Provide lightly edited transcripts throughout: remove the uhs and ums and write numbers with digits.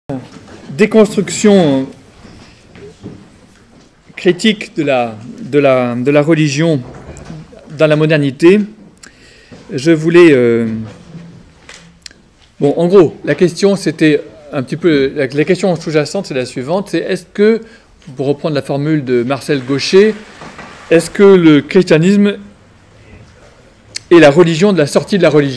Déconstruction critique de la religion dans la modernité, je voulais... Bon, en gros, la question, c'était un petit peu... La question sous-jacente, c'est la suivante, c'est est-ce que, pour reprendre la formule de Marcel Gauchet, est-ce que le christianisme est la religion de la sortie de la religion ?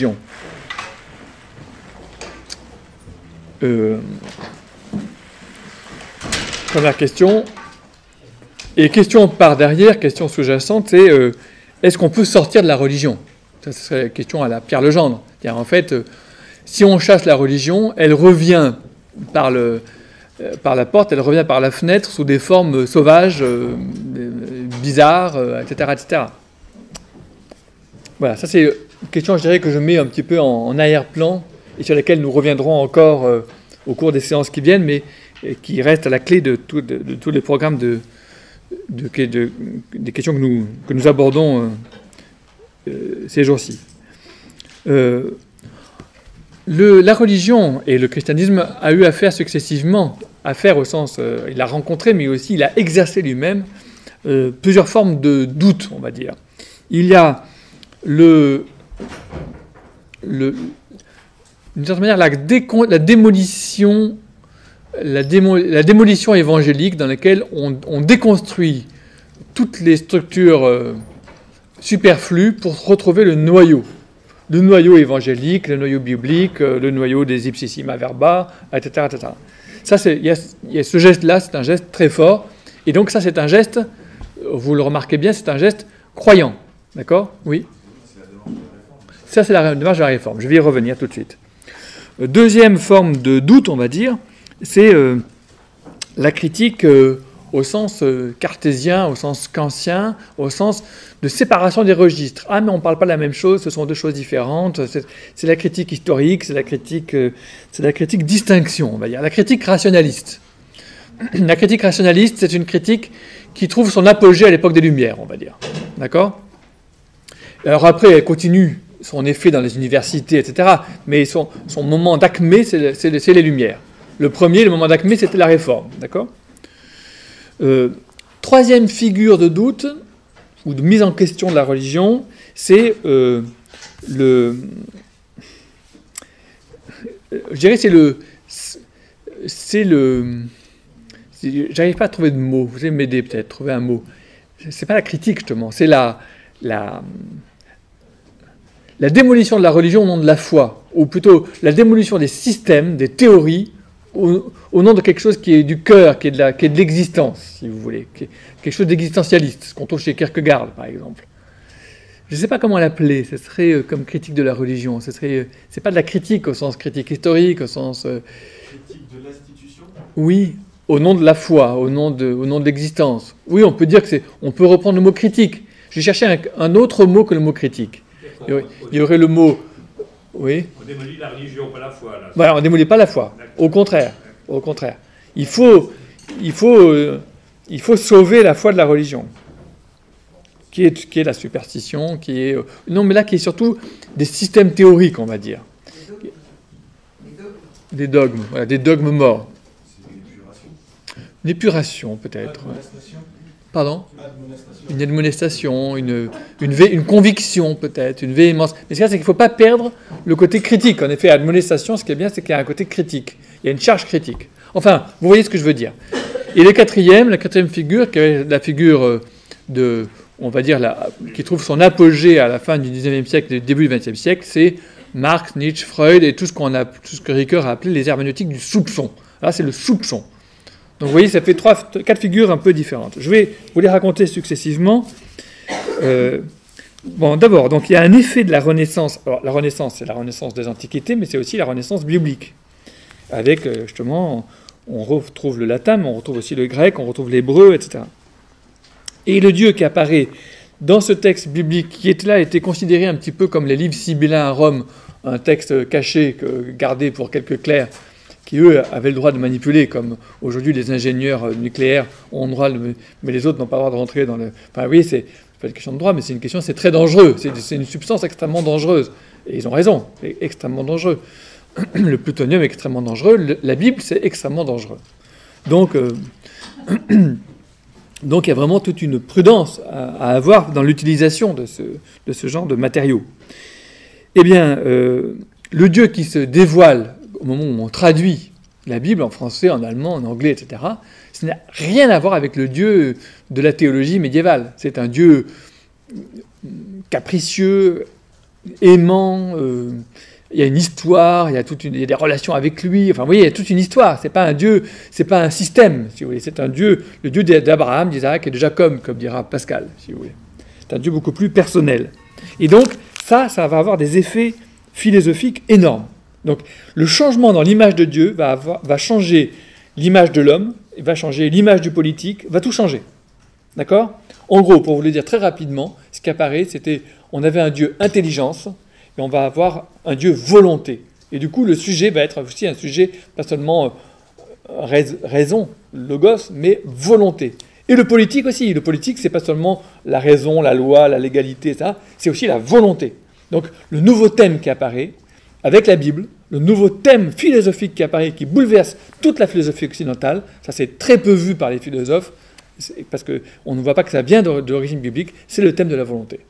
Première question. Et question par derrière, question sous-jacente, c'est est-ce qu'on peut sortir de la religion ? Ça serait la question à la Pierre Legendre. En fait, si on chasse la religion, elle revient par la porte, elle revient par la fenêtre sous des formes sauvages, bizarres, etc., etc. Voilà, ça c'est une question, je dirais, que je mets un petit peu en arrière-plan et sur laquelle nous reviendrons encore au cours des séances qui viennent, mais qui reste à la clé de tous les programmes des questions que nous abordons ces jours-ci. La religion et le christianisme a eu affaire successivement, au sens, il a rencontré, mais aussi il a exercé lui-même plusieurs formes de doute, on va dire. Il y a d'une certaine manière la démolition évangélique dans laquelle on déconstruit toutes les structures superflues pour retrouver le noyau évangélique, le noyau biblique, le noyau des ipsissima verba, etc., etc. Ça, il y a ce geste-là, c'est un geste très fort, et donc ça, c'est un geste, vous le remarquez bien, c'est un geste croyant, d'accord ? Oui ? Ça, c'est la démarche de la réforme. Je vais y revenir tout de suite. Deuxième forme de doute, on va dire, c'est la critique au sens cartésien, au sens kantien, au sens de séparation des registres. Ah, mais on ne parle pas de la même chose, ce sont deux choses différentes. C'est la critique historique, c'est la critique distinction, on va dire. La critique rationaliste. La critique rationaliste, c'est une critique qui trouve son apogée à l'époque des Lumières, on va dire. D'accord ? Alors après, elle continue son effet dans les universités, etc. Mais son moment d'acmé, c'est les Lumières. Le moment d'acmé, c'était la Réforme. D'accord ? Troisième figure de doute, ou de mise en question de la religion, c'est je dirais, j'arrive pas à trouver de mots, vous allez m'aider peut-être, trouver un mot. C'est pas la critique, justement, c'est la démolition de la religion au nom de la foi, ou plutôt la démolition des systèmes, des théories, au nom de quelque chose qui est du cœur, qui est de l'existence, si vous voulez, quelque chose d'existentialiste, ce qu'on trouve chez Kierkegaard, par exemple. Je ne sais pas comment l'appeler, ce serait comme critique de la religion, c'est pas de la critique au sens critique historique, au sens... Critique de l'institution ? Oui, au nom de la foi, au nom de l'existence. Oui, on peut dire on peut reprendre le mot critique. J'ai cherché un autre mot que le mot critique. Il y aurait le mot... Oui. On démolit la religion, pas la foi. Là. Voilà, on ne démolit pas la foi. Au contraire. Il faut sauver la foi de la religion, qui est la superstition, non, mais là, qui est surtout des systèmes théoriques, on va dire. Des dogmes, voilà, des dogmes morts. C'est Une épuration, peut-être. Pardon ? Une admonestation, une conviction peut-être, une véhémence. Mais ce qu'il y a, c'est qu'il ne faut pas perdre le côté critique. En effet, admonestation, ce qui est bien, c'est qu'il y a un côté critique. Il y a une charge critique. Enfin, vous voyez ce que je veux dire. Et la quatrième figure, qui est la figure on va dire, qui trouve son apogée à la fin du XIXe siècle et début du XXe siècle, c'est Marx, Nietzsche, Freud et tout ce que Ricoeur a appelé les herméneutiques du soupçon. Là, c'est le soupçon. Donc vous voyez, ça fait 4 figures un peu différentes. Je vais vous les raconter successivement. D'abord, donc il y a un effet de la Renaissance. Alors la Renaissance, c'est la Renaissance des Antiquités, mais c'est aussi la Renaissance biblique. Avec, justement, on retrouve le latin, mais on retrouve aussi le grec, on retrouve l'hébreu, etc. Et le Dieu qui apparaît dans ce texte biblique, qui était considéré un petit peu comme les livres sibyllins à Rome, un texte caché, gardé pour quelques clercs, qui, eux, avaient le droit de manipuler, comme aujourd'hui les ingénieurs nucléaires ont le droit, mais les autres n'ont pas le droit de rentrer dans le... Enfin oui, c'est pas une question de droit, mais c'est très dangereux, c'est une substance extrêmement dangereuse. Et ils ont raison, c'est extrêmement dangereux. le plutonium est extrêmement dangereux, la Bible, c'est extrêmement dangereux. Donc, donc il y a vraiment toute une prudence à avoir dans l'utilisation de ce genre de matériaux. Eh bien, le Dieu qui se dévoile au moment où on traduit la Bible en français, en allemand, en anglais, etc., ça n'a rien à voir avec le Dieu de la théologie médiévale. C'est un Dieu capricieux, aimant, il y a une histoire, il y a des relations avec lui, enfin vous voyez, il y a toute une histoire, c'est pas un Dieu, c'est pas un système, si vous voulez, c'est un Dieu, le Dieu d'Abraham, d'Isaac et de Jacob, comme dira Pascal, si vous voulez. C'est un Dieu beaucoup plus personnel. Et donc, ça va avoir des effets philosophiques énormes. Donc, le changement dans l'image de Dieu va changer l'image de l'homme, va changer l'image du politique, va tout changer. D'accord ? En gros, pour vous le dire très rapidement, ce qui apparaît, c'était, on avait un Dieu intelligence, et on va avoir un Dieu volonté. Et du coup, le sujet va être aussi un sujet, pas seulement raison, logos, mais volonté. Et le politique aussi. Le politique, c'est pas seulement la raison, la loi, la légalité, ça, c'est aussi la volonté. Donc, le nouveau thème qui apparaît, avec la Bible, le nouveau thème philosophique qui apparaît, qui bouleverse toute la philosophie occidentale, ça c'est très peu vu par les philosophes, parce qu'on ne voit pas que ça vient d'origine biblique, c'est le thème de la volonté.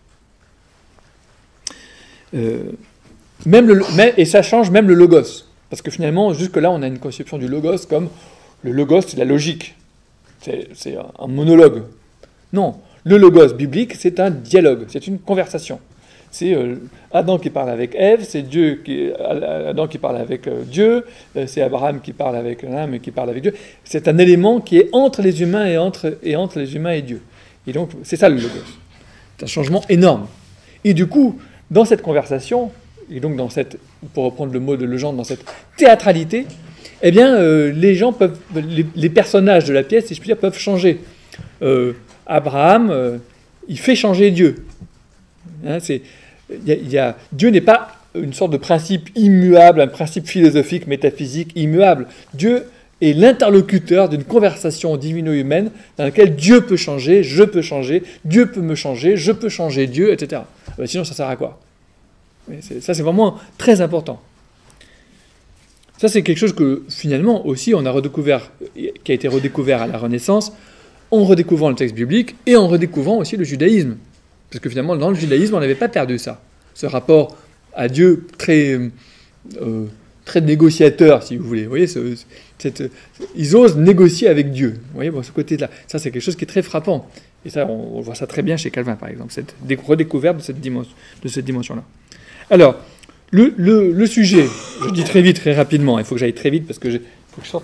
Et ça change même le logos. Parce que finalement, jusque-là, on a une conception du logos comme le logos, c'est la logique. C'est un monologue. Non, le logos biblique, c'est un dialogue, c'est une conversation. C'est Adam qui parle avec Ève, c'est Adam qui parle avec Dieu, c'est Abraham qui parle avec l'homme qui parle avec Dieu. C'est un élément qui est entre les humains et entre les humains et Dieu. Et donc, c'est ça le logos. C'est un changement énorme. Et du coup, dans cette conversation, et donc dans cette, pour reprendre le mot de Legendre, dans cette théâtralité, eh bien, les gens peuvent, les personnages de la pièce, si je puis dire, peuvent changer. Abraham, il fait changer Dieu. Hein, Dieu n'est pas une sorte de principe immuable, un principe philosophique, métaphysique immuable. Dieu est l'interlocuteur d'une conversation divino-humaine dans laquelle Dieu peut changer, je peux changer, Dieu peut me changer, je peux changer Dieu, etc. Sinon, ça sert à quoi ? Ça, c'est vraiment très important. Ça, c'est quelque chose que, finalement, aussi, on a redécouvert, qui a été redécouvert à la Renaissance, en redécouvrant le texte biblique et en redécouvrant aussi le judaïsme. Parce que, finalement, dans le judaïsme, on n'avait pas perdu ça. Ce rapport à Dieu très négociateur, si vous voulez. Vous voyez, ils osent négocier avec Dieu. Vous voyez, ce côté-là. Ça, c'est quelque chose qui est très frappant. Et ça, on voit ça très bien chez Calvin, par exemple, cette redécouverte de cette dimension-là. Alors, le sujet, je dis très vite, très rapidement, il faut que j'aille très vite parce que il faut que je sorte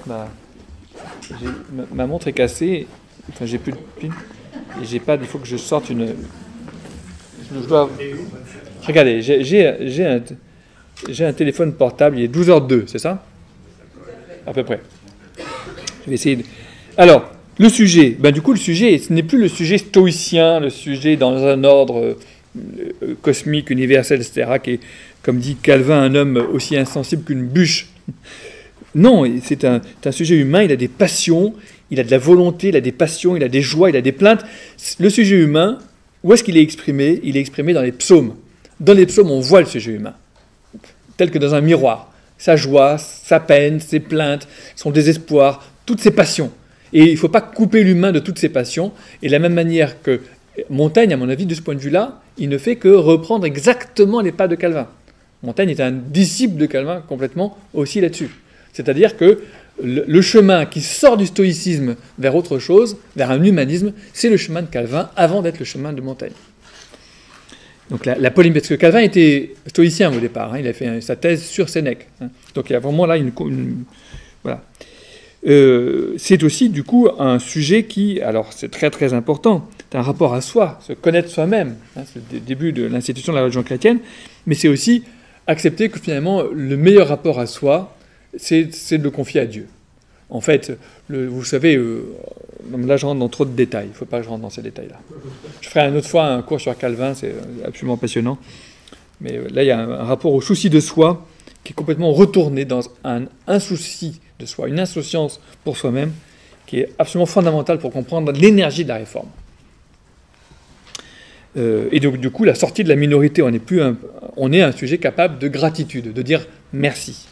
ma montre est cassée, enfin j'ai plus de pile, et j'ai pas, il faut que je sorte une... Je dois... Regardez, j'ai un téléphone portable, il est 12h02, c'est ça ? À peu près. Je vais essayer de... Alors, le sujet, du coup le sujet, ce n'est plus le sujet stoïcien, le sujet dans un ordre cosmique, universel, etc., qui est, comme dit Calvin, un homme aussi insensible qu'une bûche. Non, c'est un sujet humain, il a des passions, il a de la volonté, il a des passions, il a des joies, il a des plaintes. Le sujet humain, où est-ce qu'il est exprimé ? Il est exprimé dans les psaumes. Dans les psaumes, on voit le sujet humain, tel que dans un miroir. Sa joie, sa peine, ses plaintes, son désespoir, toutes ses passions. Et il ne faut pas couper l'humain de toutes ses passions. Et de la même manière que Montaigne, à mon avis, de ce point de vue-là, il ne fait que reprendre exactement les pas de Calvin. Montaigne est un disciple de Calvin complètement aussi là-dessus. C'est-à-dire que le chemin qui sort du stoïcisme vers autre chose, vers un humanisme, c'est le chemin de Calvin avant d'être le chemin de Montaigne. Donc la polémique, parce que Calvin était stoïcien au départ, il a fait sa thèse sur Sénèque. Donc il y a vraiment là une voilà. C'est aussi du coup un sujet qui, alors c'est très très important, c'est un rapport à soi, se connaître soi-même, c'est le début de l'institution de la religion chrétienne, mais c'est aussi accepter que finalement le meilleur rapport à soi, c'est de le confier à Dieu. En fait, vous savez, là je rentre dans trop de détails, il ne faut pas que je rentre dans ces détails-là. Je ferai une autre fois un cours sur Calvin, c'est absolument passionnant, mais là il y a un rapport au souci de soi qui est complètement retourné dans un souci de soi, une insouciance pour soi-même, qui est absolument fondamentale pour comprendre l'énergie de la réforme. Et donc, du coup, la sortie de la minorité, on est un sujet capable de gratitude, de dire merci.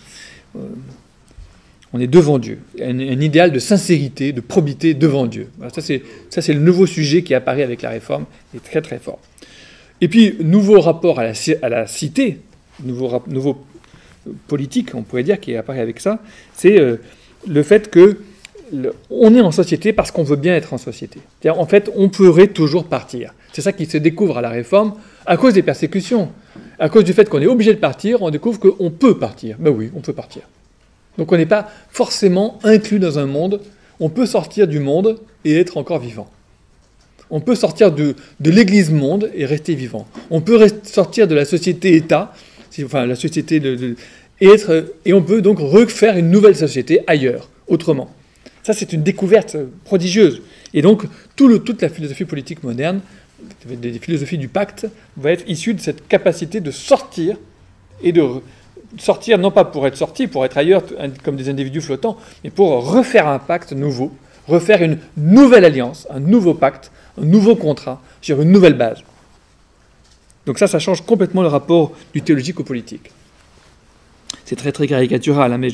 On est devant Dieu. Un idéal de sincérité, de probité devant Dieu. Voilà, ça, c'est le nouveau sujet qui apparaît avec la réforme, et très très fort. Et puis, nouveau rapport à la cité, nouveau politique, on pourrait dire, qui apparaît avec ça, c'est le fait que on est en société parce qu'on veut bien être en société. C'est-à-dire, en fait, on pourrait toujours partir. C'est ça qui se découvre à la réforme, à cause des persécutions. À cause du fait qu'on est obligé de partir, on découvre qu'on peut partir. Ben oui, on peut partir. Donc on n'est pas forcément inclus dans un monde. On peut sortir du monde et être encore vivant. On peut sortir de l'église monde et rester vivant. On peut sortir de la société-État, enfin la société et on peut donc refaire une nouvelle société ailleurs, autrement. Ça, c'est une découverte prodigieuse. Et donc, toute la philosophie politique moderne, des philosophies du pacte, va être issue de cette capacité de sortir, et de sortir non pas pour être sorti, pour être ailleurs comme des individus flottants, mais pour refaire un pacte nouveau, refaire une nouvelle alliance, un nouveau pacte, un nouveau contrat, sur une nouvelle base. Donc ça change complètement le rapport du théologique au politique. C'est très très caricatural, hein, mais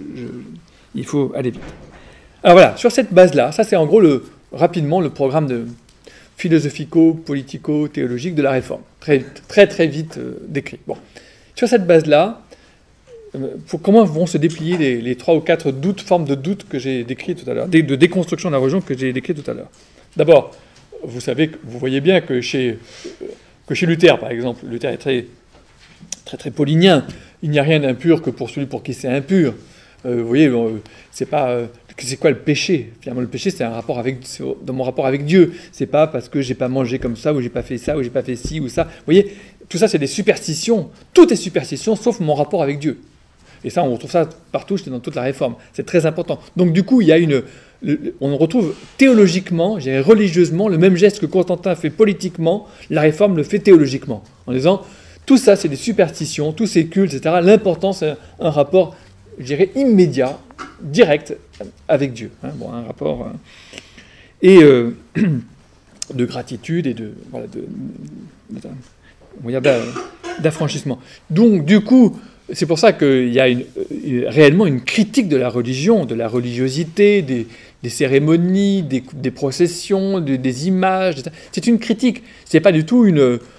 il faut aller vite. Alors voilà, sur cette base-là, ça c'est en gros rapidement le programme de philosophico-politico-théologique de la Réforme. Très très, très vite décrit. Bon. Sur cette base-là, comment vont se déplier les 3 ou 4 formes de doutes que j'ai décrits tout à l'heure, de déconstruction de la religion que j'ai décrits tout à l'heure. D'abord, vous voyez bien que chez Luther, par exemple, Luther est très, très, très paulinien. Il n'y a rien d'impur que pour celui pour qui c'est impur. Vous voyez, c'est quoi le péché ? Finalement, le péché, c'est dans mon rapport avec Dieu. C'est pas parce que j'ai pas mangé comme ça, ou j'ai pas fait ça, ou j'ai pas fait ci ou ça. Vous voyez, tout ça, c'est des superstitions. Tout est superstition, sauf mon rapport avec Dieu. Et ça, on retrouve ça partout, dans toute la Réforme. C'est très important. Donc, du coup, il y a on retrouve théologiquement, je dirais religieusement, le même geste que Constantin fait politiquement, la Réforme le fait théologiquement. En disant, tout ça, c'est des superstitions, tous ces cultes, etc. L'important, c'est un rapport, je dirais, immédiat, direct avec Dieu. Hein, bon, un rapport de gratitude et d'affranchissement. Donc, du coup, c'est pour ça qu'il y a réellement une critique de la religion, de la religiosité, des cérémonies, des processions, des images. C'est une critique. C'est pas du tout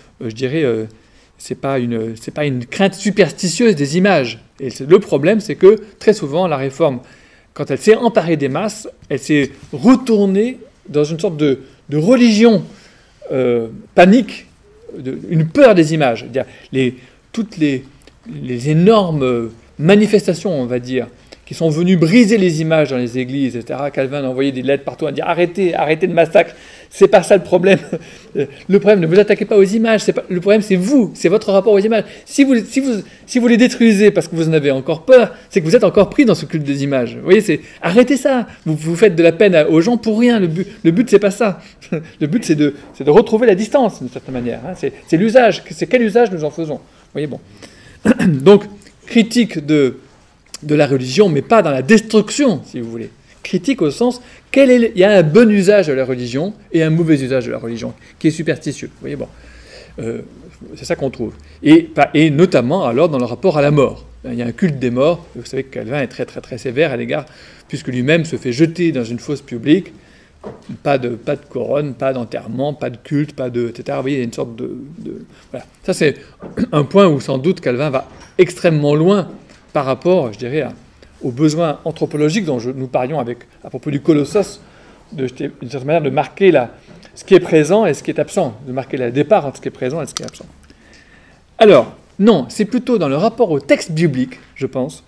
c'est pas une crainte superstitieuse des images. Et le problème, c'est que très souvent, la Réforme, quand elle s'est emparée des masses, elle s'est retournée dans une sorte de religion panique, une peur des images. Toutes les énormes manifestations, on va dire, qui sont venues briser les images dans les églises, etc. Calvin a envoyé des lettres partout à dire arrêtez le massacre, c'est pas ça le problème. Le problème, ne vous attaquez pas aux images, le problème c'est vous, c'est votre rapport aux images. Si vous les détruisez parce que vous en avez encore peur, c'est que vous êtes encore pris dans ce culte des images. Vous voyez, arrêtez ça. Vous faites de la peine aux gens pour rien. Le but c'est pas ça. Le but c'est de retrouver la distance d'une certaine manière. Hein. C'est l'usage. C'est quel usage nous en faisons. Vous voyez, bon. Donc, critique de la religion, mais pas dans la destruction, si vous voulez. Critique au sens, il y a un bon usage de la religion et un mauvais usage de la religion, qui est superstitieux. Vous voyez, bon. C'est ça qu'on trouve. Et notamment, alors, dans le rapport à la mort. Il y a un culte des morts. Vous savez que Calvin est très, très, très sévère à l'égard, puisque lui-même se fait jeter dans une fosse publique. Pas de couronne, pas d'enterrement, pas de culte, etc. Vous voyez, il y a une sorte voilà. Ça, c'est un point où, sans doute, Calvin va extrêmement loin par rapport, je dirais, aux besoins anthropologiques dont nous parlions à propos du Colossos, d'une certaine manière de marquer ce qui est présent et ce qui est absent, de marquer le départ entre ce qui est présent et ce qui est absent. Alors, non, c'est plutôt dans le rapport au texte biblique, je pense,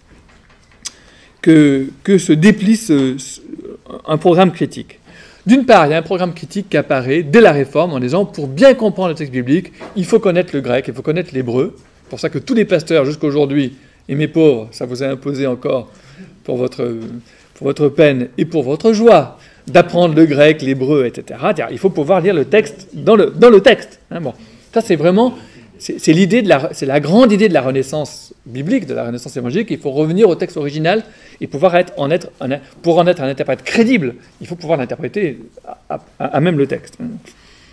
que se déplie un programme critique. D'une part, il y a un programme critique qui apparaît dès la Réforme en disant, pour bien comprendre le texte biblique, il faut connaître le grec, il faut connaître l'hébreu. C'est pour ça que tous les pasteurs, jusqu'à aujourd'hui, et mes pauvres, ça vous a imposé encore pour votre peine et pour votre joie, d'apprendre le grec, l'hébreu, etc. Il faut pouvoir lire le texte dans le texte. Hein, bon. Ça, c'est vraiment... C'est la grande idée de la Renaissance biblique, de la Renaissance évangélique. Il faut revenir au texte original et pour en être un interprète crédible, il faut pouvoir l'interpréter à même le texte.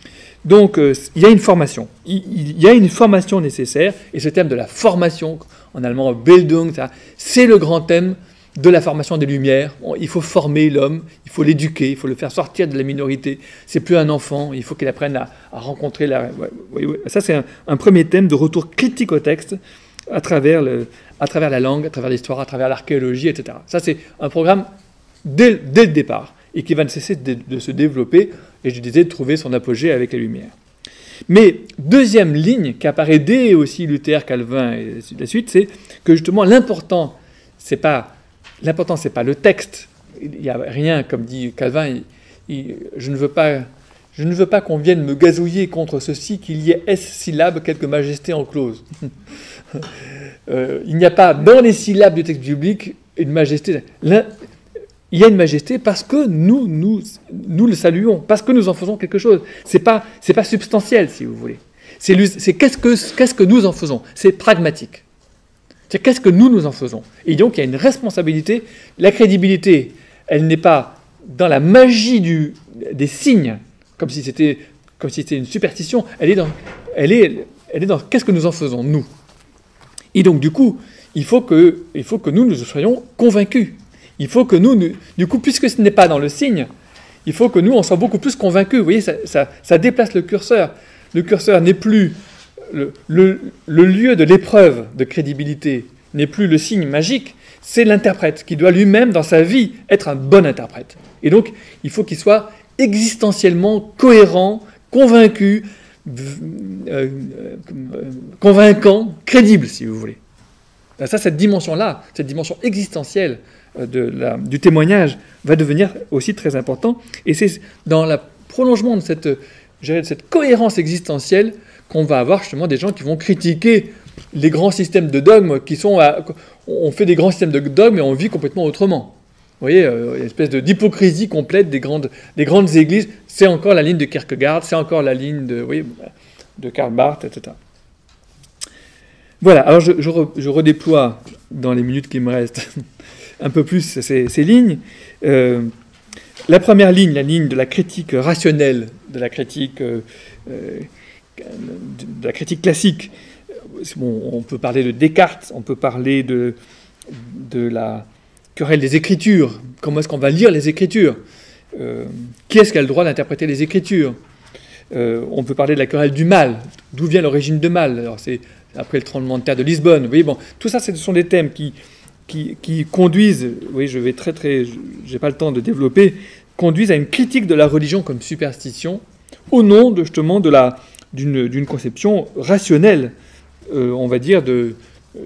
Donc, il y a une formation. Il y a une formation nécessaire, et ce thème de la formation, en allemand, Bildung, c'est le grand thème de la formation des Lumières. Il faut former l'homme, il faut l'éduquer, il faut le faire sortir de la minorité. C'est plus un enfant, il faut qu'il apprenne à rencontrer la... Ouais. Ça, c'est un premier thème de retour critique au texte à travers la langue, à travers l'histoire, à travers l'archéologie, etc. Ça, c'est un programme dès le départ, et qui va ne cesser de se développer, et je disais, de trouver son apogée avec les Lumières. Mais deuxième ligne, qui apparaît dès aussi Luther, Calvin, et la suite, c'est que justement, l'important, c'est pas le texte. Il n'y a rien, comme dit Calvin, je ne veux pas qu'on vienne me gazouiller contre ceci, qu'il y ait S syllabes, quelque majesté en clause. Il n'y a pas dans les syllabes du texte biblique une majesté. Il y a une majesté parce que nous le saluons, parce que nous en faisons quelque chose. C'est pas substantiel, si vous voulez. C'est qu'est-ce que nous en faisons. C'est pragmatique. C'est qu'est-ce que nous en faisons. Et donc, il y a une responsabilité. La crédibilité, elle n'est pas dans la magie des signes, comme si c'était une superstition. Elle est dans qu'est-ce que nous en faisons, nous. Et donc, du coup, il faut que nous soyons convaincus. Il faut que nous, du coup, puisque ce n'est pas dans le signe, il faut que nous, on soit beaucoup plus convaincus. Vous voyez, ça déplace le curseur. Le curseur n'est plus le lieu de l'épreuve de crédibilité, n'est plus le signe magique, c'est l'interprète qui doit lui-même, dans sa vie, être un bon interprète. Et donc, il faut qu'il soit existentiellement cohérent, convaincu, convaincant, crédible, si vous voulez. Ça, cette dimension-là, cette dimension existentielle du témoignage va devenir aussi très important. Et c'est dans le prolongement de cette cohérence existentielle qu'on va avoir justement des gens qui vont critiquer les grands systèmes de dogmes qui sont... on fait des grands systèmes de dogmes et on vit complètement autrement. Vous voyez, une espèce d'hypocrisie complète des grandes églises. C'est encore la ligne de Kierkegaard, c'est encore la ligne de Karl Barth, etc. Voilà, alors je redéploie dans les minutes qui me restent un peu plus ces lignes. La première ligne, la ligne de la critique rationnelle, de la critique classique. Bon, on peut parler de Descartes, on peut parler de la querelle des Écritures. Comment est-ce qu'on va lire les Écritures? Qui est-ce qui a le droit d'interpréter les Écritures? On peut parler de la querelle du mal. D'où vient l'origine de mal? Alors c'est après le tremblement de terre de Lisbonne. Vous voyez, bon, tout ça, ce sont des thèmes qui conduisent, oui, j'ai pas le temps de développer, conduisent à une critique de la religion comme superstition, au nom justement d'une conception rationnelle, on va dire, de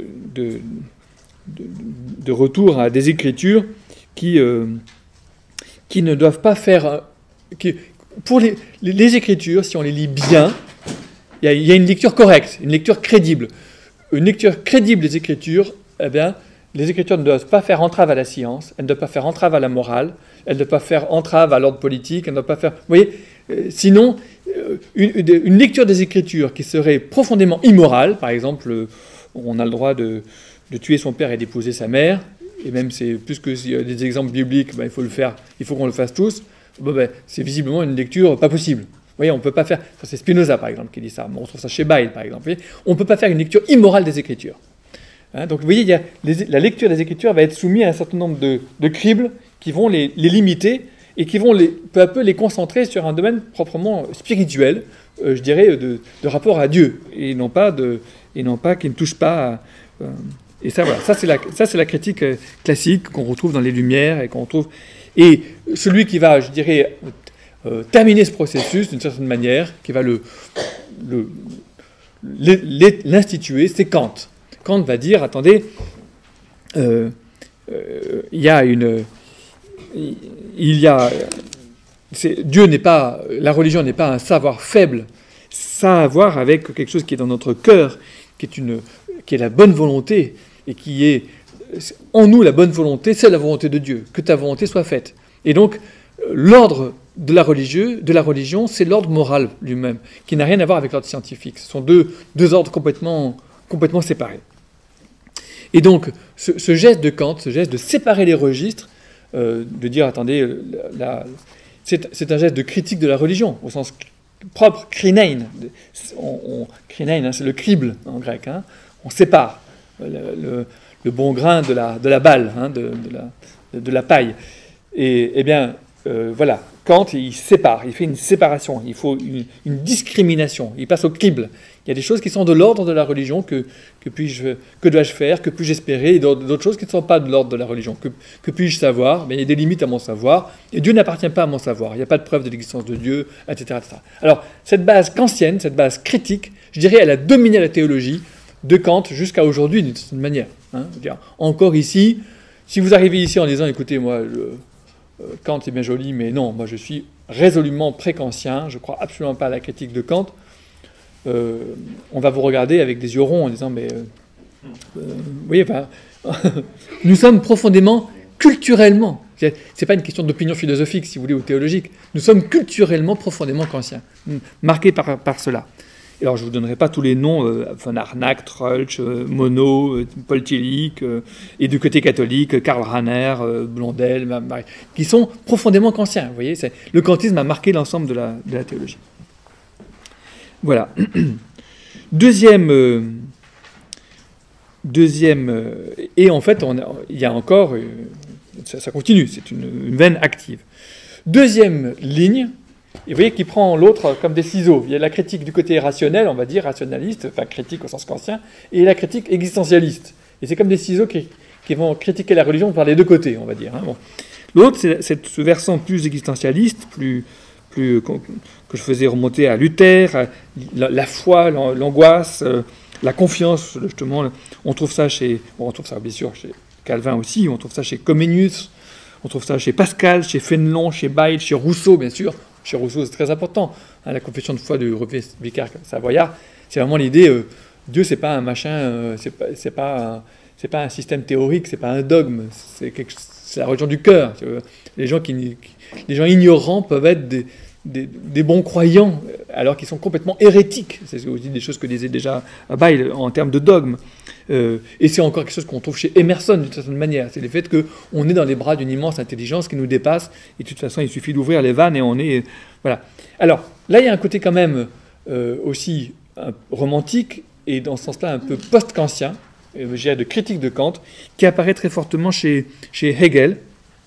retour à des écritures qui ne doivent pas faire... pour les écritures, si on les lit bien, il y a une lecture correcte, une lecture crédible. Une lecture crédible des Écritures, eh bien, les Écritures ne doivent pas faire entrave à la science, elles ne doivent pas faire entrave à la morale, elles ne doivent pas faire entrave à l'ordre politique, elles ne doivent pas faire... Vous voyez, sinon, une lecture des Écritures qui serait profondément immorale, par exemple, on a le droit de tuer son père et d'épouser sa mère, et même c'est plus que des exemples bibliques, ben, il faut qu'on le fasse tous, ben, c'est visiblement une lecture pas possible. Vous voyez, on ne peut pas faire... C'est Spinoza, par exemple, qui dit ça. On retrouve ça chez Bayle, par exemple. On ne peut pas faire une lecture immorale des Écritures. Hein, donc, vous voyez, la lecture des Écritures va être soumise à un certain nombre de cribles qui vont les limiter et qui vont peu à peu les concentrer sur un domaine proprement spirituel, je dirais, de rapport à Dieu, et non pas qui ne touche pas à... et ça, voilà, ça c'est la critique classique qu'on retrouve dans les Lumières et qu'on retrouve... Et celui qui va, je dirais... terminer ce processus d'une certaine manière, qui va l'instituer, c'est Kant. Kant va dire, attendez, Dieu n'est pas, la religion n'est pas un savoir faible, ça a à voir avec quelque chose qui est dans notre cœur, qui est la bonne volonté, et qui est en nous la bonne volonté, c'est la volonté de Dieu, que ta volonté soit faite. Et donc, l'ordre de la religion, c'est l'ordre moral lui-même, qui n'a rien à voir avec l'ordre scientifique. Ce sont deux ordres complètement séparés. Et donc, ce geste de Kant, ce geste de séparer les registres, de dire, attendez, c'est un geste de critique de la religion, au sens propre, krinein. Krinein, hein, c'est le crible en grec. Hein. On sépare le bon grain de la balle, hein, de la paille. Et eh bien, voilà, Kant, il sépare, il fait une séparation, il faut une discrimination, il passe au crible. Il y a des choses qui sont de l'ordre de la religion, que dois-je faire, que puis-je espérer, et d'autres choses qui ne sont pas de l'ordre de la religion. Que puis-je savoir? Mais il y a des limites à mon savoir, et Dieu n'appartient pas à mon savoir. Il n'y a pas de preuve de l'existence de Dieu, etc., etc. Alors, cette base kantienne, cette base critique, je dirais, elle a dominé la théologie de Kant jusqu'à aujourd'hui, d'une certaine manière. Hein. Encore ici, si vous arrivez ici en disant, écoutez, moi, Kant est bien joli, mais non, moi je suis résolument pré-kantien, je ne crois absolument pas à la critique de Kant, on va vous regarder avec des yeux ronds en disant, mais oui, enfin, nous sommes profondément, culturellement, c'est pas une question d'opinion philosophique, si vous voulez, ou théologique, nous sommes culturellement profondément kantiens, marqués par cela. Alors, je ne vous donnerai pas tous les noms, von Arnack, Troeltsch, Monod, Paul Tillich, et du côté catholique, Karl Rahner, Blondel, qui sont profondément kantiens. Vous voyez, le kantisme a marqué l'ensemble de la théologie. Voilà. Deuxième, et en fait, il y a encore, ça continue, c'est une veine active. Deuxième ligne, et vous voyez qu'il prend l'autre comme des ciseaux. Il y a la critique du côté rationnel, on va dire, rationaliste, enfin critique au sens kantien, et la critique existentialiste. Et c'est comme des ciseaux qui vont critiquer la religion par les deux côtés, on va dire. Hein. Bon. L'autre, c'est ce versant plus existentialiste, que je faisais remonter à Luther, la foi, l'angoisse, la confiance, justement. On trouve ça on trouve ça bien sûr chez Calvin aussi, on trouve ça chez Comenius, on trouve ça chez Pascal, chez Fénelon, chez Bayle, chez Rousseau, bien sûr. Chez Rousseau, c'est très important. Hein, la confession de foi du vicaire savoyard, c'est vraiment l'idée, Dieu, c'est pas un machin, c'est pas un système théorique, c'est pas un dogme, c'est la religion du cœur. Les gens ignorants peuvent être des bons croyants, alors qu'ils sont complètement hérétiques. C'est aussi des choses que disait déjà Bayle en termes de dogme. Et c'est encore quelque chose qu'on trouve chez Emerson d'une certaine manière. C'est le fait qu'on est dans les bras d'une immense intelligence qui nous dépasse, et de toute façon, il suffit d'ouvrir les vannes et on est... Voilà. Alors, là, il y a un côté quand même aussi romantique, et dans ce sens-là, un peu post-kantien, de critique de Kant, qui apparaît très fortement chez Hegel.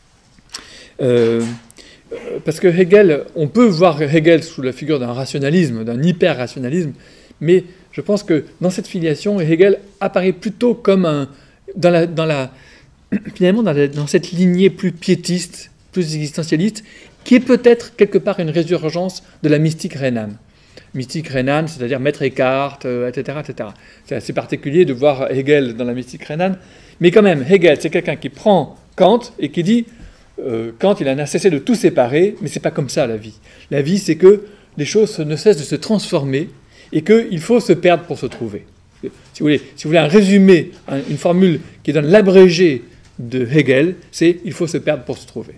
Parce que Hegel, on peut voir Hegel sous la figure d'un rationalisme, d'un hyper-rationalisme, mais je pense que dans cette filiation, Hegel apparaît plutôt comme finalement dans cette lignée plus piétiste, plus existentialiste, qui est peut-être quelque part une résurgence de la mystique rhénane. Mystique rhénane, c'est-à-dire Maître Eckhart, etc., etc. C'est assez particulier de voir Hegel dans la mystique rhénane, mais quand même, Hegel, c'est quelqu'un qui prend Kant et qui dit Kant, il en a cessé de tout séparer, mais c'est pas comme ça la vie. La vie, c'est que les choses ne cessent de se transformer et qu'il faut se perdre pour se trouver. Si vous voulez un résumé, une formule qui donne l'abrégé de Hegel, c'est il faut se perdre pour se trouver.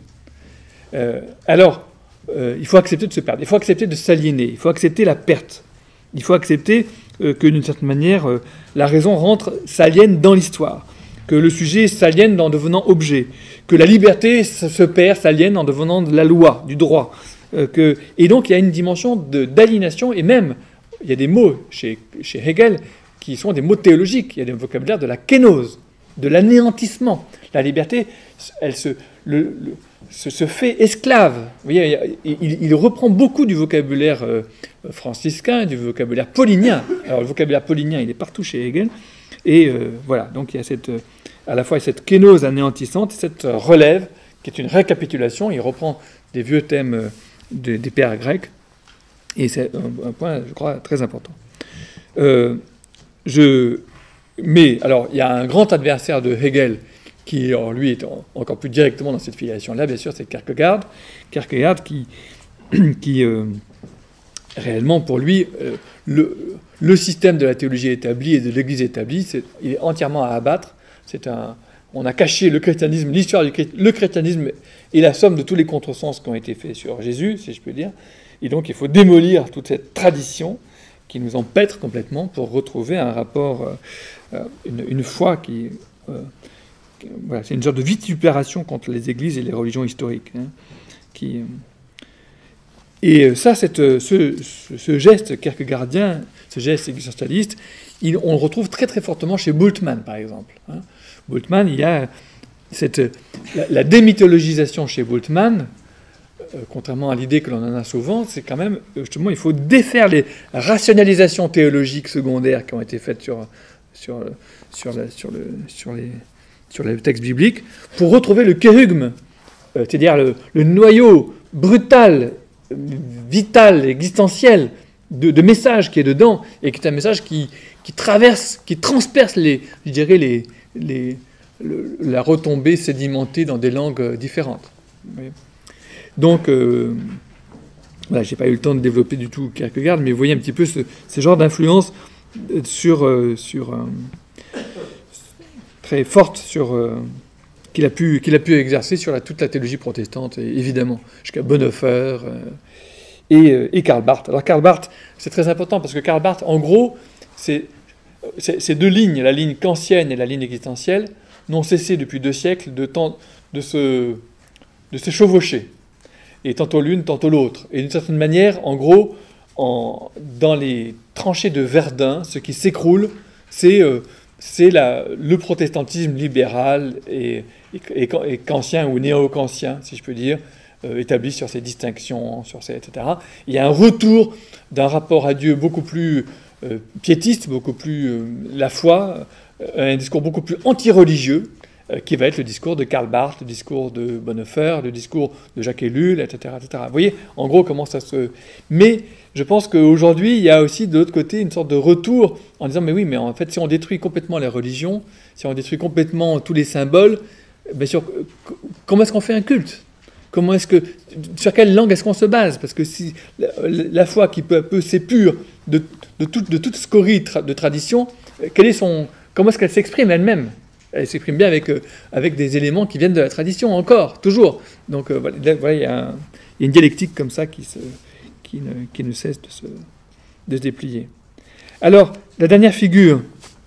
Il faut accepter de se perdre, il faut accepter de s'aliéner, il faut accepter la perte, il faut accepter que d'une certaine manière, la raison s'aliène dans l'histoire, que le sujet s'aliène en devenant objet, que la liberté se perd, s'aliène en devenant de la loi, du droit. Et donc il y a une dimension d'aliénation, et même il y a des mots chez Hegel qui sont des mots théologiques, il y a des vocabulaires de la kénose, de l'anéantissement. La liberté, elle se fait esclave. Vous voyez, il reprend beaucoup du vocabulaire franciscain, du vocabulaire paulinien. Alors le vocabulaire paulinien, il est partout chez Hegel. Et voilà, donc il y a à la fois cette kénose anéantissante, cette relève, qui est une récapitulation. Il reprend des vieux thèmes des pères grecs. Et c'est un point, je crois, très important. Mais, alors, il y a un grand adversaire de Hegel, qui, lui, est encore plus directement dans cette filiation-là, bien sûr, c'est Kierkegaard. Kierkegaard qui réellement, pour lui, le système de la théologie établie et de l'Église établie, il est entièrement à abattre. On a caché le christianisme, l'histoire le christianisme est la somme de tous les contresens qui ont été faits sur Jésus, si je peux dire. Et donc, il faut démolir toute cette tradition qui nous empêtre complètement pour retrouver un rapport, une foi qui... voilà, c'est une sorte de vitupération contre les églises et les religions historiques. Hein, Et ça, ce geste kierkegaardien, ce geste existentialiste, on le retrouve très très fortement chez Bultmann, par exemple. Bultmann, il y a la démythologisation chez Bultmann, contrairement à l'idée que l'on en a souvent, c'est quand même, justement, il faut défaire les rationalisations théologiques secondaires qui ont été faites sur les textes bibliques, pour retrouver le kérugme, c'est-à-dire le noyau brutal, vital, existentiel de message qui est dedans, et qui est un message qui traverse, qui transperce la retombée sédimentée dans des langues différentes. Vous voyez. Donc, voilà, je n'ai pas eu le temps de développer du tout Kierkegaard, mais vous voyez un petit peu ce genre d'influence très forte qu'il a pu exercer sur toute la théologie protestante, évidemment, jusqu'à Bonhoeffer et Karl Barth. Alors Karl Barth, c'est très important, parce que Karl Barth, en gros, ces deux lignes, la ligne kantienne et la ligne existentielle, n'ont cessé depuis 2 siècles de se chevaucher. Et tantôt l'une, tantôt l'autre. Et d'une certaine manière, en gros, dans les tranchées de Verdun, ce qui s'écroule, c'est le protestantisme libéral et kantien ou néo-kantien, si je peux dire, établi sur ces distinctions, etc. Il y a un retour d'un rapport à Dieu beaucoup plus piétiste, beaucoup plus la foi, un discours beaucoup plus anti-religieux, qui va être le discours de Karl Barth, le discours de Bonhoeffer, le discours de Jacques Ellul, etc., etc. Vous voyez, en gros, comment ça se... Mais je pense qu'aujourd'hui, il y a aussi, de l'autre côté, une sorte de retour en disant, mais oui, mais en fait, si on détruit complètement les religions, si on détruit complètement tous les symboles, bien sûr, comment est-ce qu'on fait un culte ? Sur quelle langue est-ce qu'on se base ? Parce que si la foi qui peu à peu s'épure de toute scorie de tradition, comment est-ce qu'elle s'exprime elle-même ? Elle s'exprime bien avec des éléments qui viennent de la tradition, encore, toujours. Donc voilà, il y a une dialectique comme ça qui ne cesse de se déplier. Alors, la dernière figure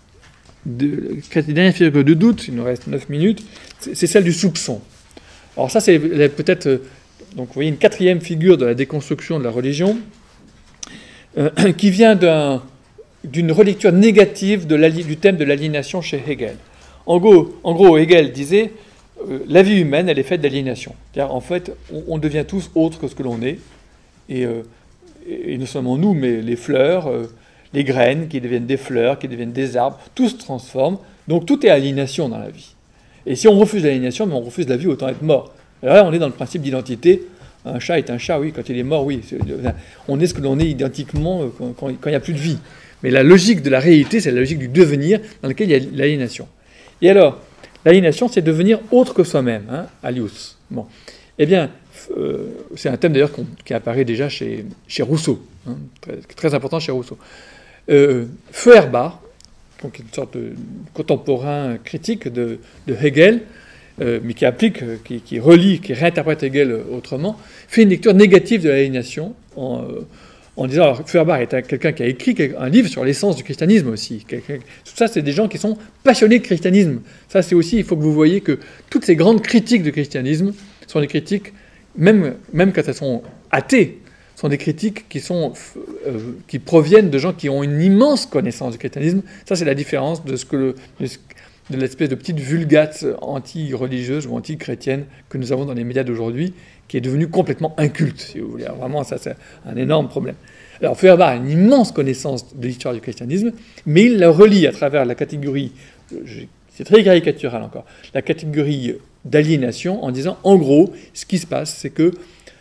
de doute, il nous reste 9 minutes, c'est celle du soupçon. Alors ça, c'est peut-être, donc vous voyez, une 4e figure de la déconstruction de la religion, qui vient d'une relecture négative du thème de l'aliénation chez Hegel. En gros, Hegel disait la vie humaine, elle est faite d'aliénation. C'est-à-dire, en fait, on devient tous autres que ce que l'on est. Et non seulement nous, mais les fleurs, les graines qui deviennent des fleurs, qui deviennent des arbres, tout se transforme. Donc tout est aliénation dans la vie. Et si on refuse l'aliénation, mais on refuse la vie, autant être mort. Alors là, on est dans le principe d'identité. Un chat est un chat, oui, quand il est mort, oui. On est ce que l'on est identiquement quand il n'y a plus de vie. Mais la logique de la réalité, c'est la logique du devenir dans laquelle il y a l'aliénation. Et alors, l'aliénation, c'est devenir autre que soi-même, alius. Bon. Eh bien, c'est un thème d'ailleurs qui apparaît déjà chez Rousseau, très, très important chez Rousseau. Feuerbach, donc une sorte de contemporain critique de Hegel, mais qui applique, qui relie, qui réinterprète Hegel autrement, fait une lecture négative de l'aliénation en disant, alors Feuerbach est quelqu'un qui a écrit un livre sur l'essence du christianisme aussi. Tout ça, c'est des gens qui sont passionnés de christianisme. Ça, c'est aussi, il faut que vous voyez que toutes ces grandes critiques du christianisme sont des critiques, même quand elles sont athées, sont des critiques qui proviennent de gens qui ont une immense connaissance du christianisme. Ça, c'est la différence de de l'espèce de petite vulgate anti-religieuse ou anti-chrétienne que nous avons dans les médias d'aujourd'hui, qui est devenue complètement inculte, si vous voulez. Alors vraiment, ça, c'est un énorme problème. Alors, Feuerbach a une immense connaissance de l'histoire du christianisme, mais il la relie à travers la catégorie, c'est très caricatural encore, la catégorie d'aliénation, en disant, en gros, ce qui se passe, c'est que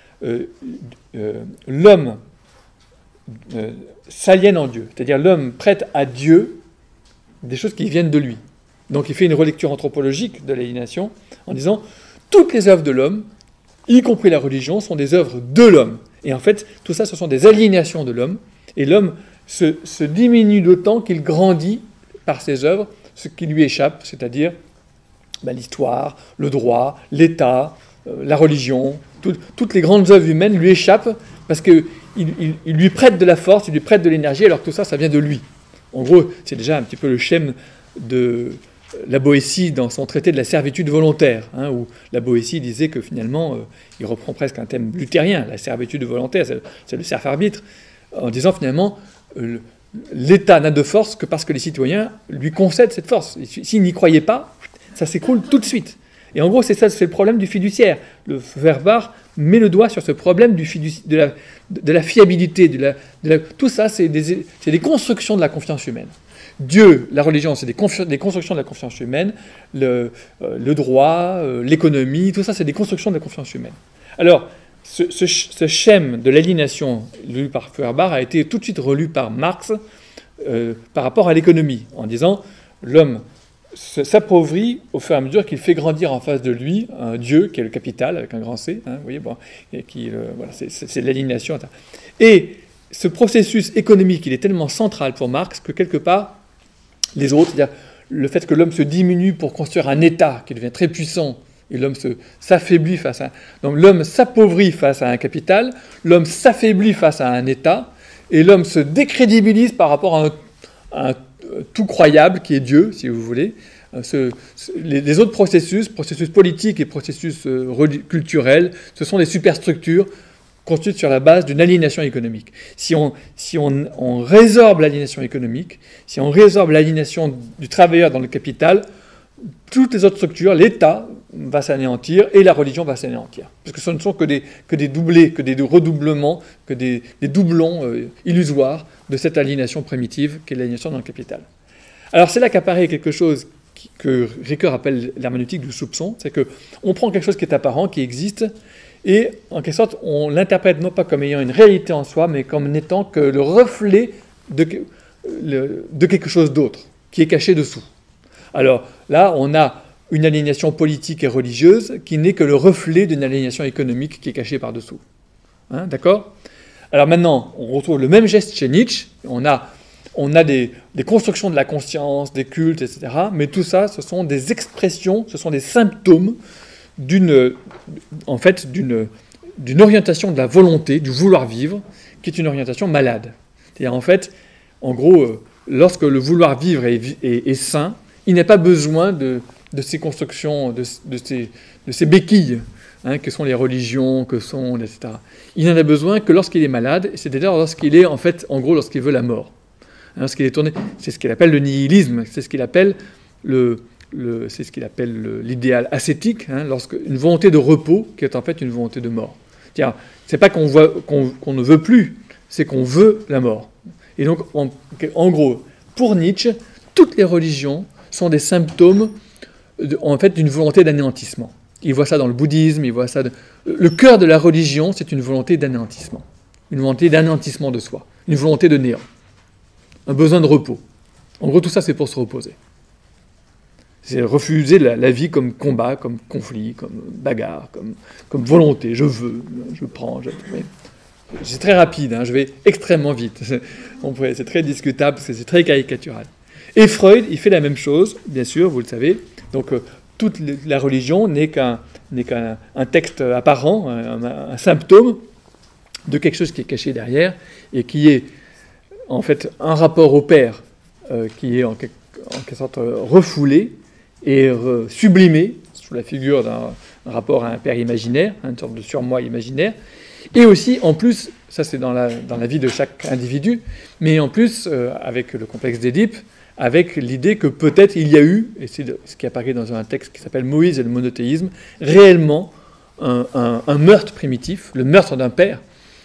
l'homme s'aliène en Dieu, c'est-à-dire l'homme prête à Dieu des choses qui viennent de lui. Donc il fait une relecture anthropologique de l'aliénation en disant toutes les œuvres de l'homme, y compris la religion, sont des œuvres de l'homme. Et en fait, tout ça, ce sont des aliénations de l'homme. Et l'homme se diminue d'autant qu'il grandit par ses œuvres ce qui lui échappe, c'est-à-dire l'histoire, le droit, l'État, la religion. Toutes les grandes œuvres humaines lui échappent parce qu'il lui prête de la force, il lui prête de l'énergie, alors que tout ça, ça vient de lui. En gros, c'est déjà un petit peu le schème de la Boétie dans son traité de la servitude volontaire, hein, où la Boétie disait que finalement, il reprend presque un thème luthérien, la servitude volontaire, c'est le serf-arbitre, en disant finalement, l'État n'a de force que parce que les citoyens lui concèdent cette force. S'ils n'y croyaient pas, ça s'écroule tout de suite. Et en gros, c'est ça, c'est le problème du fiduciaire. Le Feuerbach met le doigt sur ce problème de la fiabilité. Tout ça, c'est des constructions de la confiance humaine. Dieu, la religion, c'est des constructions de la confiance humaine. Le droit, l'économie, tout ça, c'est des constructions de la confiance humaine. Alors, ce schème de l'aliénation lu par Feuerbach a été tout de suite relu par Marx par rapport à l'économie, en disant l'homme s'appauvrit au fur et à mesure qu'il fait grandir en face de lui un Dieu qui est le capital avec un grand C, hein, vous voyez, bon, et voilà, c'est l'aliénation. Et ce processus économique, il est tellement central pour Marx que quelque part, les autres, c'est-à-dire le fait que l'homme se diminue pour construire un État qui devient très puissant, et l'homme s'affaiblit face à... Donc l'homme s'appauvrit face à un capital, l'homme s'affaiblit face à un État, et l'homme se décrédibilise par rapport à un tout croyable qui est Dieu, si vous voulez. Les autres processus politiques et processus culturels, ce sont des superstructures construites sur la base d'une aliénation économique. Si on résorbe l'aliénation économique, si on résorbe l'aliénation du travailleur dans le capital, toutes les autres structures, l'État va s'anéantir et la religion va s'anéantir. Parce que ce ne sont que des doublés, que des redoublements, que des doublons illusoires de cette aliénation primitive qui est l'aliénation dans le capital. Alors c'est là qu'apparaît quelque chose que Ricoeur appelle l'herméneutique du soupçon, c'est qu'on prend quelque chose qui est apparent, qui existe, et en quelque sorte on l'interprète non pas comme ayant une réalité en soi, mais comme n'étant que le reflet de quelque chose d'autre, qui est caché dessous. Alors là, on a une aliénation politique et religieuse qui n'est que le reflet d'une aliénation économique qui est cachée par-dessous. Hein, d'accord ? Alors maintenant, on retrouve le même geste chez Nietzsche. On a des constructions de la conscience, des cultes, etc. Mais tout ça, ce sont des expressions, ce sont des symptômes d'une orientation de la volonté, du vouloir vivre, qui est une orientation malade. C'est-à-dire, en fait, en gros, lorsque le vouloir vivre est sain, il n'a pas besoin de ces constructions, de ces béquilles, hein, que sont les religions, etc. Il n'en a besoin que lorsqu'il est malade, c'est-à-dire lorsqu'il est, lorsqu'il veut la mort. Hein, lorsqu'il est tourné, c'est ce qu'il appelle le nihilisme, c'est ce qu'il appelle l'idéal ascétique, hein, une volonté de repos qui est en fait une volonté de mort. C'est pas qu'on ne veut plus, c'est qu'on veut la mort. Et donc, en gros, pour Nietzsche, toutes les religions sont des symptômes d'une volonté d'anéantissement. Il voit ça dans le bouddhisme, il voit ça... Le cœur de la religion, c'est une volonté d'anéantissement. Une volonté d'anéantissement de soi. Une volonté de néant. Un besoin de repos. En gros, tout ça, c'est pour se reposer. C'est refuser la vie comme combat, comme conflit, comme bagarre, comme volonté. Je veux, je prends, c'est très rapide, hein, je vais extrêmement vite. C'est très discutable, c'est très caricatural. Et Freud, il fait la même chose, bien sûr, vous le savez. Donc, toute la religion n'est qu'un texte apparent, un symptôme de quelque chose qui est caché derrière et qui est en fait un rapport au père qui est en quelque sorte refoulé et sublimé sous la figure d'un rapport à un père imaginaire, une sorte de surmoi imaginaire. Et aussi, en plus, ça c'est dans la vie de chaque individu, mais en plus, avec le complexe d'Édipe, avec l'idée que peut-être il y a eu, et c'est ce qui apparaît dans un texte qui s'appelle Moïse et le monothéisme, réellement un meurtre primitif, le meurtre d'un père,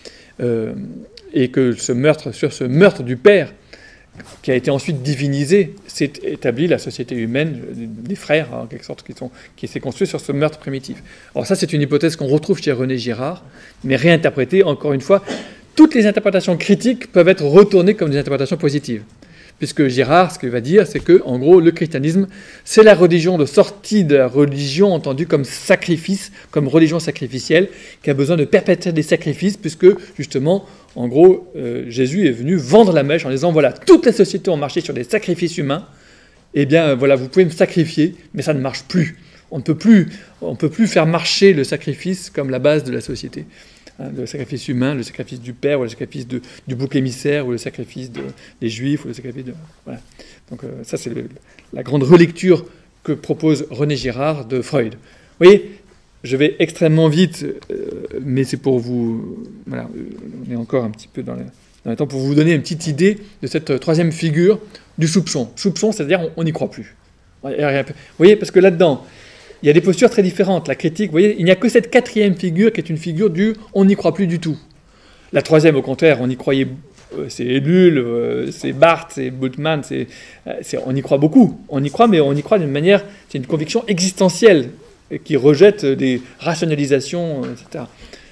et que sur ce meurtre du père, qui a été ensuite divinisé, s'est établie la société humaine des frères, en quelque sorte, qui s'est construite sur ce meurtre primitif. Alors ça, c'est une hypothèse qu'on retrouve chez René Girard, mais réinterprétée, encore une fois. Toutes les interprétations critiques peuvent être retournées comme des interprétations positives. Puisque Girard, ce qu'il va dire, c'est que, en gros, le christianisme, c'est la religion de sortie de la religion entendue comme sacrifice, comme religion sacrificielle, qui a besoin de perpétrer des sacrifices, puisque, justement, en gros, Jésus est venu vendre la mèche en disant, voilà, toutes les sociétés ont marché sur des sacrifices humains, eh bien, voilà, vous pouvez me sacrifier, mais ça ne marche plus. On ne peut plus faire marcher le sacrifice comme la base de la société. Le sacrifice humain, le sacrifice du père, ou le sacrifice du bouc émissaire, ou le sacrifice des juifs, ou le sacrifice de... Voilà. Donc ça, c'est la grande relecture que propose René Girard de Freud. Vous voyez, je vais extrêmement vite, mais c'est pour vous... Voilà, on est encore un petit peu dans le temps pour vous donner une petite idée de cette troisième figure du soupçon. Soupçon, c'est-à-dire on n'y croit plus. Vous voyez, parce que là-dedans, il y a des postures très différentes. La critique, vous voyez, il n'y a que cette quatrième figure qui est une figure du « on n'y croit plus du tout ». La troisième, au contraire, on y croyait... c'est Ellul, c'est Barthes, c'est Bultmann, on y croit beaucoup. On y croit, mais on y croit d'une manière... C'est une conviction existentielle qui rejette des rationalisations, etc.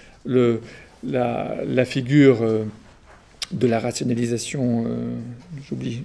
La figure de la rationalisation... j'oublie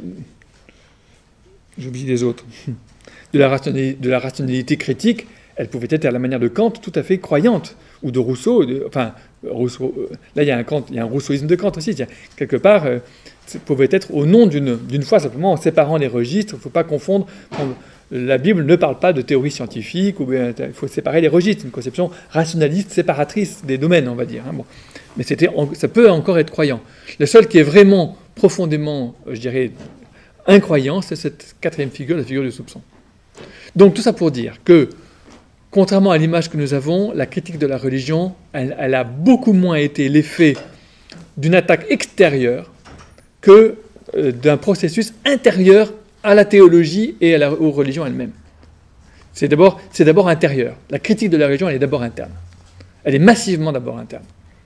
les autres... de la rationalité critique, elle pouvait être à la manière de Kant tout à fait croyante, ou de Rousseau, Rousseau là il y a un rousseauisme de Kant aussi, quelque part, ça pouvait être au nom d'une foi, simplement en séparant les registres. Il ne faut pas confondre, la Bible ne parle pas de théorie scientifique, ou bien, il faut séparer les registres, une conception rationaliste, séparatrice des domaines, on va dire. Bon. Mais ça peut encore être croyant. Le seul qui est vraiment profondément, je dirais, incroyant, c'est cette quatrième figure, la figure du soupçon. Donc tout ça pour dire que, contrairement à l'image que nous avons, la critique de la religion, elle a beaucoup moins été l'effet d'une attaque extérieure que d'un processus intérieur à la théologie et aux religions elles-mêmes. C'est d'abord intérieur. La critique de la religion, elle est d'abord interne. Elle est massivement d'abord interne.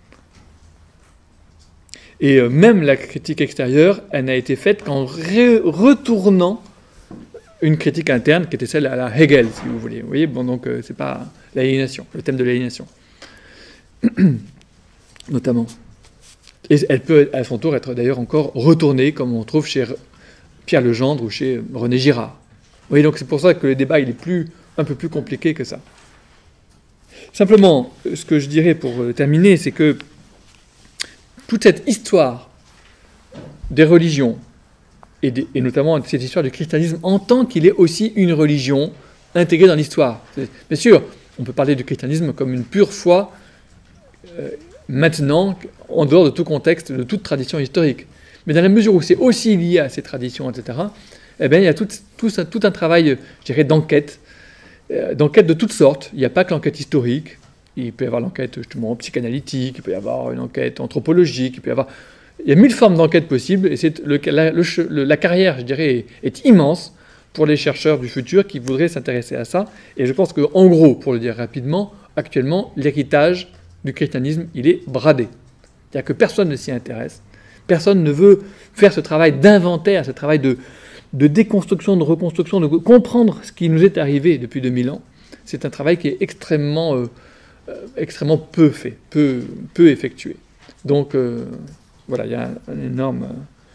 Et même la critique extérieure, elle n'a été faite qu'en retournant une critique interne qui était celle à la Hegel, si vous voulez. Vous voyez, bon, donc c'est pas l'aliénation, le thème de l'aliénation, notamment. Et elle peut, à son tour, être d'ailleurs encore retournée, comme on trouve chez Pierre Legendre ou chez René Girard. Vous voyez, donc c'est pour ça que le débat il est un peu plus compliqué que ça. Simplement, ce que je dirais pour terminer, c'est que toute cette histoire des religions, et notamment cette histoire du christianisme en tant qu'il est aussi une religion intégrée dans l'histoire. Bien sûr, on peut parler du christianisme comme une pure foi maintenant, en dehors de tout contexte, de toute tradition historique. Mais dans la mesure où c'est aussi lié à ces traditions, etc., eh bien, il y a tout un travail, je dirais, d'enquête de toutes sortes. Il n'y a pas que l'enquête historique, il peut y avoir l'enquête justement psychanalytique, il peut y avoir une enquête anthropologique, il y a 1000 formes d'enquête possibles, et la carrière, je dirais, est immense pour les chercheurs du futur qui voudraient s'intéresser à ça. Et je pense qu'en gros, pour le dire rapidement, actuellement, l'héritage du christianisme, il est bradé. C'est-à-dire que personne ne s'y intéresse. Personne ne veut faire ce travail d'inventaire, ce travail de déconstruction, de reconstruction, de comprendre ce qui nous est arrivé depuis 2000 ans. C'est un travail qui est extrêmement peu fait, peu effectué. Donc, voilà, il y a un énorme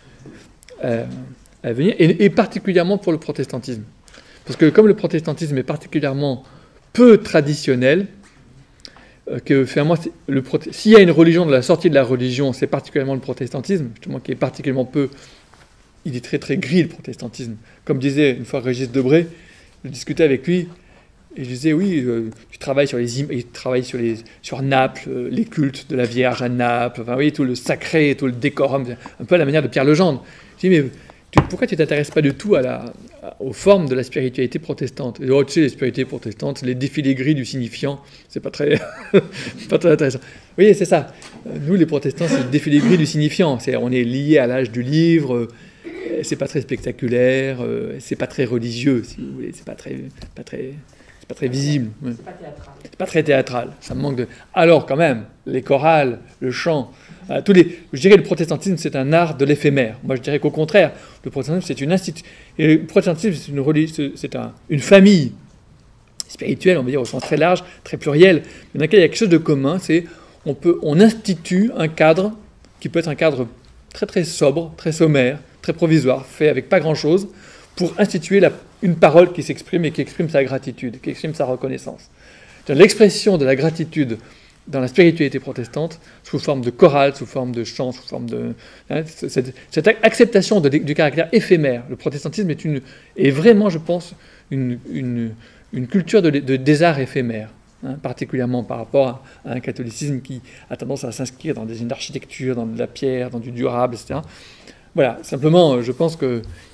à venir, et particulièrement pour le protestantisme. Parce que comme le protestantisme est particulièrement peu traditionnel, que finalement, s'il y a une religion de la sortie de la religion, c'est particulièrement le protestantisme, justement, qui est particulièrement peu... Il est très très gris, le protestantisme. Comme disait une fois Régis Debray, je discutais avec lui, et je disais, oui, tu travailles sur Naples, les cultes de la Vierge à Naples, enfin, oui, tout le sacré, tout le décorum, un peu à la manière de Pierre Legendre. Je dis, mais pourquoi tu ne t'intéresses pas du tout aux formes de la spiritualité protestante? Et, tu sais, les spiritualités protestantes, les défilés gris du signifiant, c'est pas très intéressant. Vous voyez, c'est ça. Nous, les protestants, c'est le défilé gris du signifiant. On est lié à l'âge du livre, c'est pas très spectaculaire, c'est pas très religieux, si vous voulez, c'est pas très visible. Ouais. C'est pas très théâtral. Ça manque de... Alors, quand même, les chorales, le chant, je dirais que le protestantisme, c'est un art de l'éphémère. Moi, je dirais qu'au contraire, le protestantisme, c'est une institution. Et le protestantisme, c'est une famille spirituelle, on va dire, au sens très large, très pluriel, mais dans lequel il y a quelque chose de commun, c'est on institue un cadre qui peut être un cadre très très sobre, très sommaire, très provisoire, fait avec pas grand-chose, pour instituer une parole qui s'exprime et qui exprime sa gratitude, qui exprime sa reconnaissance. L'expression de la gratitude dans la spiritualité protestante, sous forme de chorale, sous forme de chant, sous forme de... cette acceptation du caractère éphémère. Le protestantisme est vraiment, je pense, une culture des arts éphémères, particulièrement par rapport à un catholicisme qui a tendance à s'inscrire dans une architecture, dans de la pierre, dans du durable, etc. Voilà, simplement, je pense qu'il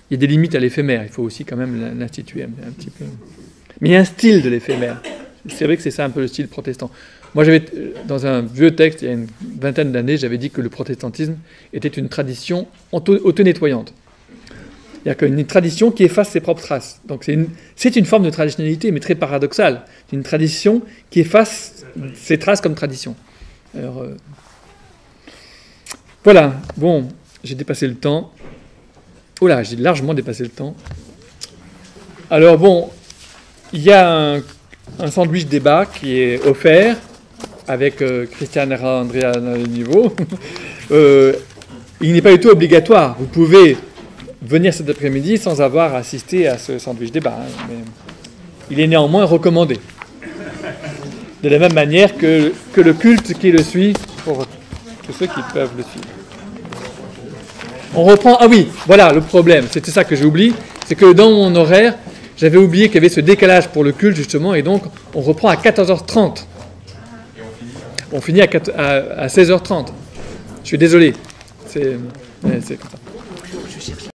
Il y a des limites à l'éphémère, il faut aussi quand même l'instituer un petit peu. Mais il y a un style de l'éphémère. C'est vrai que c'est ça un peu le style protestant. Moi, j'avais, dans un vieux texte, il y a une vingtaine d'années, j'avais dit que le protestantisme était une tradition auto-nettoyante. C'est-à-dire qu'une tradition qui efface ses propres traces. Donc c'est une forme de traditionnalité, mais très paradoxale. C'est une tradition qui efface ses traces comme tradition. Alors, voilà, bon, j'ai dépassé le temps. Oh là, j'ai largement dépassé le temps. Alors bon, il y a un sandwich débat qui est offert avec Christiane Andrea dans le niveau. Il n'est pas du tout obligatoire. Vous pouvez venir cet après-midi sans avoir assisté à ce sandwich débat. Hein, mais il est néanmoins recommandé. De la même manière que le culte qui le suit, pour tous ceux qui peuvent le suivre. On reprend... Ah oui, voilà le problème. C'était ça que j'ai oublié. C'est que dans mon horaire, j'avais oublié qu'il y avait ce décalage pour le culte, justement, et donc on reprend à 14h30. On finit à 16h30. Je suis désolé. C'est comme ça.